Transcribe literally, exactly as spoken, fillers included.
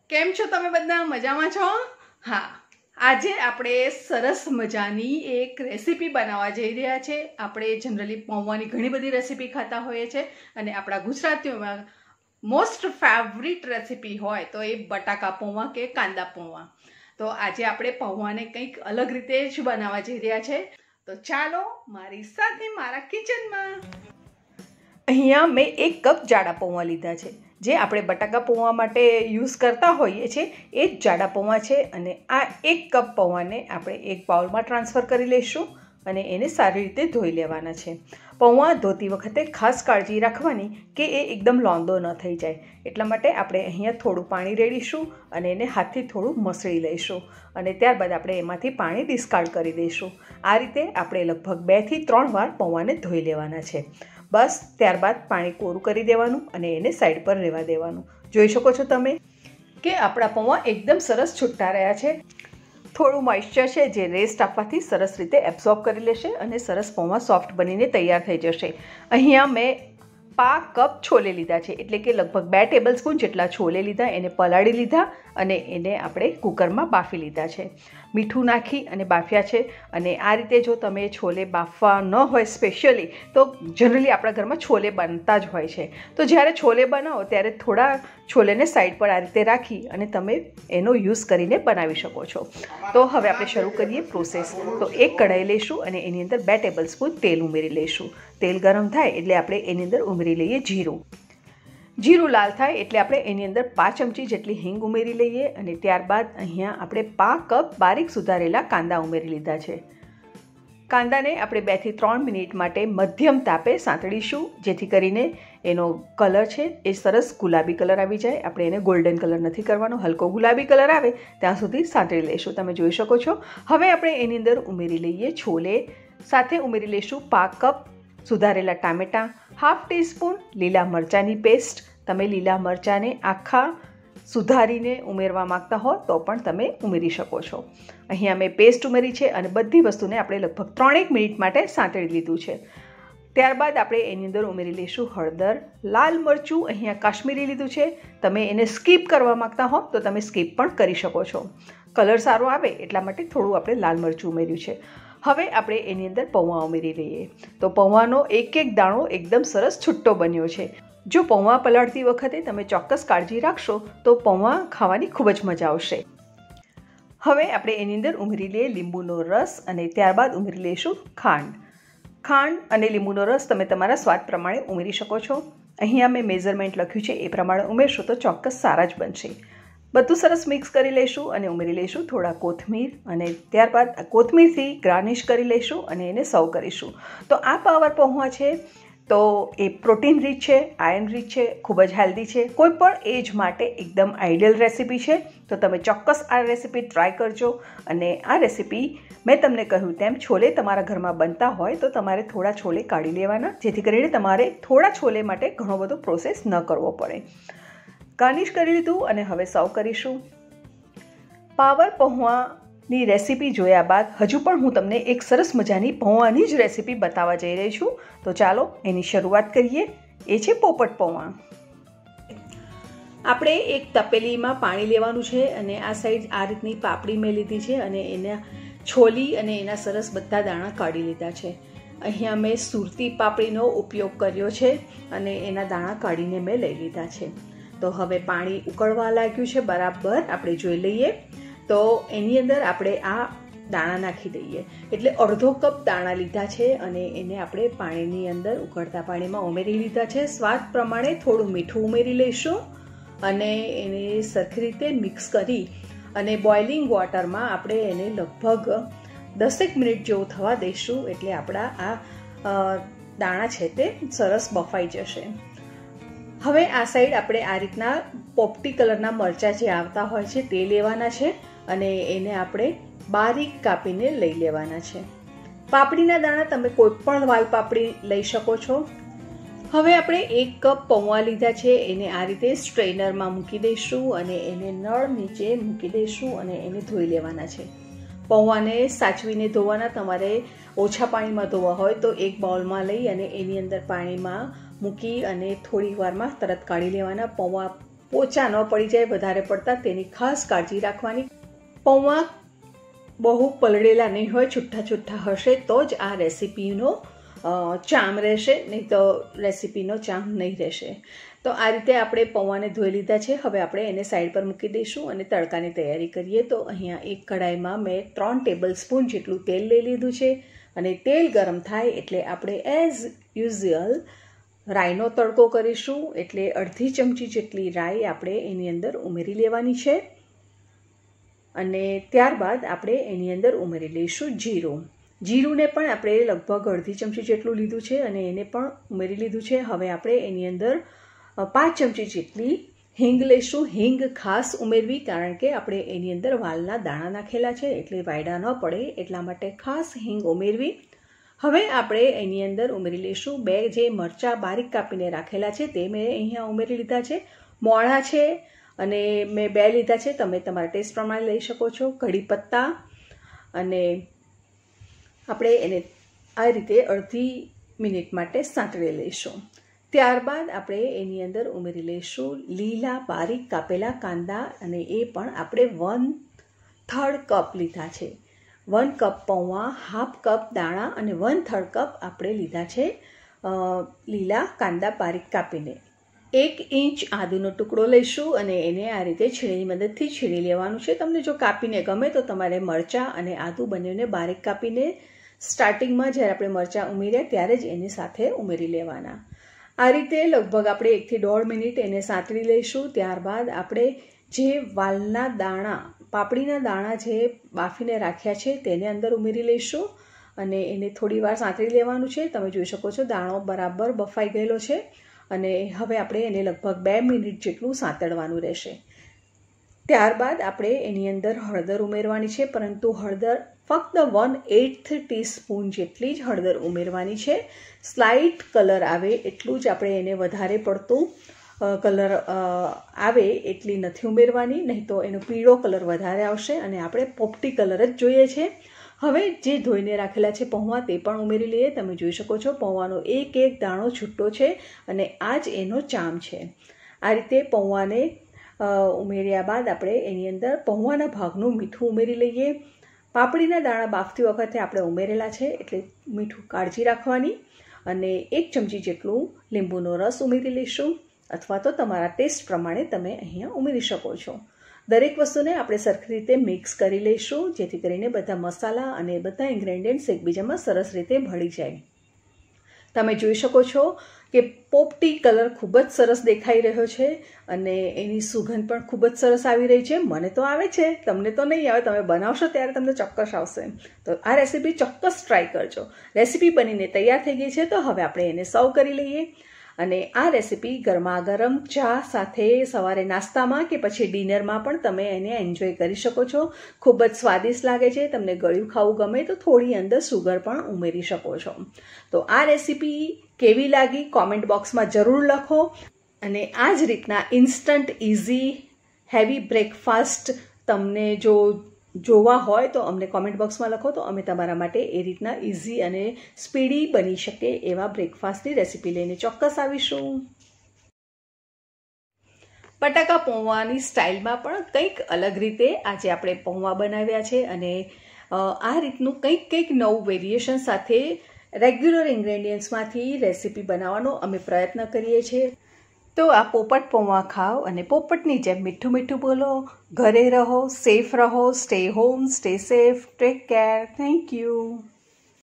કેમ છો તમે બધા? મજામાં છો? હા, આજે આપણે સરસ મજાની એક રેસીપી બનાવવા જઈ રહ્યા છે. આપણે જનરલી પૌવાની ઘણી બધી રેસીપી ખાતા હોઈએ છીએ અને આપણા ગુજરાતીઓમાં મોસ્ટ ફેવરિટ રેસીપી હોય તો એ બટાકા પૌવા કે કાંદા પૌવા. તો આજે આપણે પૌવાને કંઈક અલગ રીતે જ બનાવવા જઈ રહ્યા છે. તો ચાલો મારી સાથે મારા કિચનમાં. અહીંયા મેં એક કપ જાડા પૌવા લીધા છે. જે આપણે બટાકા પૌવા માટે યુઝ કરતા હોઈએ છીએ એ જ જાડા પૌવા છે. અને આ એક કપ પૌવાને આપણે એક બાઉલમાં ટ્રાન્સફર કરી લઈશું અને એને સારી રીતે ધોઈ લેવાના છે. પૌવા ધોતી વખતે ખાસ કાળજી રાખવાની કે એ એકદમ લોંદો ન થઈ જાય. એટલા માટે આપણે અહીંયા થોડું પાણી રેડીશું અને એને હાથથી થોડું મસળી લઈશું અને ત્યારબાદ આપણે એમાંથી પાણી ડિસ્કાર્ડ કરી દઈશું. આ રીતે આપણે લગભગ બેથી ત્રણ વાર પૌવાને ધોઈ લેવાના છે. બસ ત્યારબાદ પાણી કોરું કરી દેવાનું અને એને સાઈડ પર રહેવા દેવાનું. જોઈ શકો છો તમે કે આપણા પૌવા એકદમ સરસ છૂટા રહ્યા છે. થોડું મોઇશ્ચર છે જે રેસ્ટ આપવાથી સરસ રીતે એબ્ઝોર્બ કરી લેશે અને સરસ પૌવા સોફ્ટ બનીને તૈયાર થઈ જશે. અહીંયા મેં પા કપ છોલે લીધા છે, એટલે કે લગભગ બે ટેબલ સ્પૂન જેટલા છોલે લીધા, એને પલાળી લીધા અને એને આપણે કુકરમાં બાફી લીધા છે. મીઠું નાખી અને બાફ્યા છે. અને આ રીતે જો તમે છોલે બાફવા ન હોય સ્પેશિયલી તો જનરલી આપણા ઘરમાં છોલે બનતા જ હોય છે. તો જ્યારે છોલે બનાવો ત્યારે થોડા છોલેને સાઈડ પર આ રીતે રાખી અને તમે એનો યુઝ કરીને બનાવી શકો છો. તો હવે આપણે શરૂ કરીએ પ્રોસેસ. તો એક કઢાઈ લઈશું અને એની અંદર બે ટેબલ સ્પૂન તેલ ઉમેરી લઈશું. તેલ ગરમ થાય એટલે આપણે એની અંદર ઉમેરી લઈએ જીરું. જીરું લાલ થાય એટલે આપણે એની અંદર પાંચ ચમચી જેટલી હિંગ ઉમેરી લઈએ અને ત્યારબાદ અહીંયા આપણે પા કપ બારીક સુધારેલા કાંદા ઉમેરી લીધા છે. કાંદાને આપણે બેથી ત્રણ મિનિટ માટે મધ્યમ તાપે સાંતળીશું, જેથી કરીને એનો કલર છે એ સરસ ગુલાબી કલર આવી જાય. આપણે એને ગોલ્ડન કલર નથી કરવાનો, હલકો ગુલાબી કલર આવે ત્યાં સુધી સાંતળી લઈશું. તમે જોઈ શકો છો. હવે આપણે એની અંદર ઉમેરી લઈએ છોલે. સાથે ઉમેરી લઈશું પા કપ સુધારેલા ટામેટાં, હાફ ટીસ્પૂન લીલા મરચાંની પેસ્ટ. તમે લીલા મરચાંને આખા સુધારીને ઉમેરવા માગતા હો તો પણ તમે ઉમેરી શકો છો. અહીંયા મેં પેસ્ટ ઉમેરી છે અને બધી વસ્તુને આપણે લગભગ ત્રણેક મિનિટ માટે સાંતળી લીધું છે. ત્યારબાદ આપણે એની અંદર ઉમેરી લઈશું હળદર, લાલ મરચું અહીંયા કાશ્મીરી લીધું છે. તમે એને સ્કીપ કરવા માગતા હો તો તમે સ્કીપ પણ કરી શકો છો. કલર સારો આવે એટલા માટે થોડું આપણે લાલ મરચું ઉમેર્યું છે. હવે આપણે એની અંદર પૌવા ઉમેરી લઈએ. તો પૌવાનો એક એક દાણો એકદમ સરસ છૂટ્ટો બન્યો છે. જો પૌવા પલાળતી વખતે તમે ચોક્કસ કાળજી રાખશો તો પૌવા ખાવાની ખૂબ જ મજા આવશે. હવે આપણે એની અંદર ઉમેરી લઈએ લીંબુનો રસ અને ત્યારબાદ ઉમેરી લઈશું ખાંડ. ખાંડ અને લીંબુનો રસ તમે તમારા સ્વાદ પ્રમાણે ઉમેરી શકો છો. અહીંયા મેં મેઝરમેન્ટ લખ્યું છે એ પ્રમાણે ઉમેરશો તો ચોક્કસ સારા જ બનશે. બધું સરસ મિક્સ કરી લઈશું અને ઉમેરી લઈશું થોડા કોથમીર અને ત્યારબાદ કોથમીરથી ગાર્નિશ કરી લઈશું અને એને સર્વ કરીશું. તો આ પાવર પૌવા છે તો એ પ્રોટીન રીચ છે, આયર્ન રીચ છે, ખૂબ જ હેલ્ધી છે. કોઈ પણ એજ માટે એકદમ આઈડિયલ રેસીપી છે. તો તમે ચોક્કસ આ રેસીપી ટ્રાય કરજો. અને આ રેસીપી મેં તમને કહ્યું તેમ છોલે તમારા ઘરમાં બનતા હોય તો તમારે થોડા છોલે કાઢી લેવાના, જેથી કરીને તમારે થોડા છોલે માટે ઘણો બધો પ્રોસેસ ન કરવો પડે. ગાર્નિશ કરી લીધું અને હવે સર્વ કરીશું. પાવર પૌવાની રેસીપી જોયા બાદ હજુ પણ હું તમને એક સરસ મજાની પૌવાની જ રેસીપી બતાવવા જઈ રહી છું. તો ચાલો એની શરૂઆત કરીએ. એ છે પોપટ પૌવા. આપણે એક તપેલીમાં પાણી લેવાનું છે અને આ સાઈડ આ રીતની પાપડી મેં લીધી છે અને એને છોલી અને એના સરસ બધા દાણા કાઢી લીધા છે. અહીંયા મેં સુરતી પાપડીનો ઉપયોગ કર્યો છે અને એના દાણા કાઢીને મેં લઈ લીધા છે. તો હવે પાણી ઉકળવા લાગ્યું છે બરાબર, આપણે જોઈ લઈએ. તો એની અંદર આપણે આ દાણા નાખી દઈએ. એટલે અડધો કપ દાણા લીધા છે અને એને આપણે પાણીની અંદર ઉકળતા પાણીમાં ઉમેરી લીધા છે. સ્વાદ પ્રમાણે થોડું મીઠું ઉમેરી લઈશું અને એને સરખી રીતે મિક્સ કરી અને બોઇલિંગ વોટરમાં આપણે એને લગભગ દસેક મિનિટ જેવું થવા દઈશું. એટલે આપણા આ દાણા છે તે સરસ બફાઈ જશે. હવે આ સાઈડ આપણે આ રીતના પોપટી કલરના મરચાં જે આવતા હોય છે તે લેવાના છે અને એને આપણે બારીક કાપીને લઈ લેવાના છે. પાપડીના દાણા તમે કોઈ પણ વાલ પાપડી લઈ શકો છો. હવે આપણે એક કપ પૌવા લીધા છે, એને આ રીતે સ્ટ્રેનરમાં મૂકી દઈશું અને એને નળ નીચે મૂકી દઈશું અને એને ધોઈ લેવાના છે. પૌવાને સાચવીને ધોવાના. તમારે ઓછા પાણીમાં ધોવા હોય તો એક બાઉલમાં લઈ અને એની અંદર પાણીમાં મૂકી અને થોડી વારમાં તરત કાઢી લેવાના. પૌવા પોચા ન પડી જાય વધારે પડતા, તેની ખાસ કાળજી રાખવાની. પૌવા બહુ પલળેલા નહીં હોય, છૂટા છૂટા હશે તો જ આ રેસીપીનો ચામ રહેશે, નહીં તો રેસીપીનો ચામ નહીં રહેશે. તો આ રીતે આપણે પૌવાને ધોઈ લીધા છે. હવે આપણે એને સાઈડ પર મૂકી દઈશું અને તડકાની તૈયારી કરીએ. તો અહીંયા એક કઢાઈમાં મેં ત્રણ ટેબલ સ્પૂન જેટલું તેલ લઈ લીધું છે અને તેલ ગરમ થાય એટલે આપણે એઝ યુઝ્યુઅલ રાઈનો તડકો કરીશું. એટલે અડધી ચમચી જેટલી રાઈ આપણે એની અંદર ઉમેરી લેવાની છે અને ત્યારબાદ આપણે એની અંદર ઉમેરી લઈશું જીરું. જીરુંને પણ આપણે લગભગ અડધી ચમચી જેટલું લીધું છે અને એને પણ ઉમેરી લીધું છે. હવે આપણે એની અંદર પાંચ ચમચી જેટલી હિંગ લઈશું. હિંગ ખાસ ઉમેરવી, કારણ કે આપણે એની અંદર વાલના દાણા નાખેલા છે એટલે વાયડા ન પડે, એટલા માટે ખાસ હિંગ ઉમેરવી. હવે આપણે એની અંદર ઉમેરી લઈશું બે જે મરચાં બારીક કાપીને રાખેલા છે તે મેં અહીંયા ઉમેરી લીધા છે. મોળા છે અને મેં બે લીધા છે, તમે તમારા ટેસ્ટ પ્રમાણે લઈ શકો છો. કઢી પત્તા અને આપણે એને આ રીતે અડધી મિનિટ માટે સાંતળી લઈશું. ત્યારબાદ આપણે એની અંદર ઉમેરી લઈશું લીલા બારીક કાપેલા કાંદા અને એ પણ આપણે વન થર્ડ કપ લીધા છે. વન કપ પૌવા, હાફ કપ દાણા અને વન થર્ડ કપ આપણે લીધા છે લીલા કાંદા બારીક કાપીને. એક ઇંચ આદુનો ટુકડો લઈશું અને એને આ રીતે છીણીની મદદથી છીણી લેવાનું છે. તમને જો કાપીને ગમે તો તમારે મરચાં અને આદુ બંનેને બારીક કાપીને સ્ટાર્ટિંગમાં જ્યારે આપણે મરચાં ઉમેર્યા ત્યારે જ એની સાથે ઉમેરી લેવાના. આ રીતે લગભગ આપણે એકથી દોઢ મિનિટ એને સાંતળી લઈશું. ત્યારબાદ આપણે જે વાલના દાણા, પાપડીના દાણા જે બાફીને રાખ્યા છે તેને અંદર ઉમેરી લઈશું અને એને થોડી વાર સાંતળી લેવાનું છે. તમે જોઈ શકો છો દાણો બરાબર બફાઈ ગયેલો છે અને હવે આપણે એને લગભગ બે મિનિટ જેટલું સાંતળવાનું રહેશે. ત્યારબાદ આપણે એની અંદર હળદર ઉમેરવાની છે, પરંતુ હળદર ફક્ત વન એઇથ ટીસ્પૂન જેટલી જ હળદર ઉમેરવાની છે. સ્લાઇટ કલર આવે એટલું જ આપણે એને, વધારે પડતું કલર આવે એટલી નથી ઉમેરવાની, નહીં તો એનો પીળો કલર વધારે આવશે અને આપણે પોપટી કલર જ જોઈએ છે. હવે જે ધોઈને રાખેલા છે પૌવા તે પણ ઉમેરી લઈએ. તમે જોઈ શકો છો પૌવાનો એક એક દાણો છૂટો છે અને આ જ એનો ચામ છે. આ રીતે પૌવાને ઉમેર્યા બાદ આપણે એની અંદર પૌવાના ભાગનું મીઠું ઉમેરી લઈએ. પાપડીના દાણા બાફતી વખતે આપણે ઉમેરેલા છે એટલે મીઠું કાળજી રાખવાની અને એક ચમચી જેટલું લીંબુનો રસ ઉમેરી લઈશું, અથવા તો તમારા ટેસ્ટ પ્રમાણે તમે અહીંયા ઉમેરી શકો છો. દરેક વસ્તુને આપણે સરખી રીતે મિક્સ કરી લઈશું જેથી કરીને બધા મસાલા અને બધા ઇન્ગ્રેડિયન્ટ્સ એકબીજામાં સરસ રીતે ભળી જાય. તમે જોઈ શકો છો કે પોપટી કલર ખૂબ જ સરસ દેખાઈ રહ્યો છે અને એની સુગંધ પણ ખૂબ જ સરસ આવી રહી છે. મને તો આવે છે, તમને તો નહીં આવે, તમે બનાવશો ત્યારે તમને ચોક્કસ આવશે. તો આ રેસીપી ચોક્કસ ટ્રાય કરજો. રેસીપી બનીને તૈયાર થઈ ગઈ છે, તો હવે આપણે એને સર્વ કરી લઈએ. અને આ રેસીપી ગરમા ગરમ ચા સાથે, સવારે નાસ્તામાં કે પછી ડિનરમાં પણ તમે એને એન્જોય કરી શકો છો. ખૂબ જ સ્વાદિષ્ટ લાગે છે. તમને ગળ્યું ખાવું ગમે તો થોડી અંદર સુગર પણ ઉમેરી શકો છો. તો આ રેસીપી કેવી લાગી કોમેન્ટ બોક્સમાં જરૂર લખો અને આ જ રીતના ઇન્સ્ટન્ટ ઇઝી હેવી બ્રેકફાસ્ટ તમને જો જોવા હોય તો અમને કોમેન્ટ બોક્સમાં લખો, તો અમે તમારા માટે એ રીતના ઇઝી અને સ્પીડી બની શકે એવા બ્રેકફાસ્ટની રેસીપી લઈને ચોક્કસ આવીશું. બટાકા પૌવાની સ્ટાઇલમાં પણ કંઈક અલગ રીતે આજે આપણે પૌવા બનાવ્યા છે અને આ રીતનું કંઈક કંઈક નવું વેરિએશન સાથે રેગ્યુલર ઇન્ગ્રેડિયન્ટ્સમાંથી રેસીપી બનાવવાનો અમે પ્રયત્ન કરીએ છીએ. તો આ પોપટ પૌવા ખાઓ અને પોપટની જેમ મીઠું મીઠું બોલો. ઘરે રહો, સેફ રહો. Stay home, stay safe, take care. Thank you.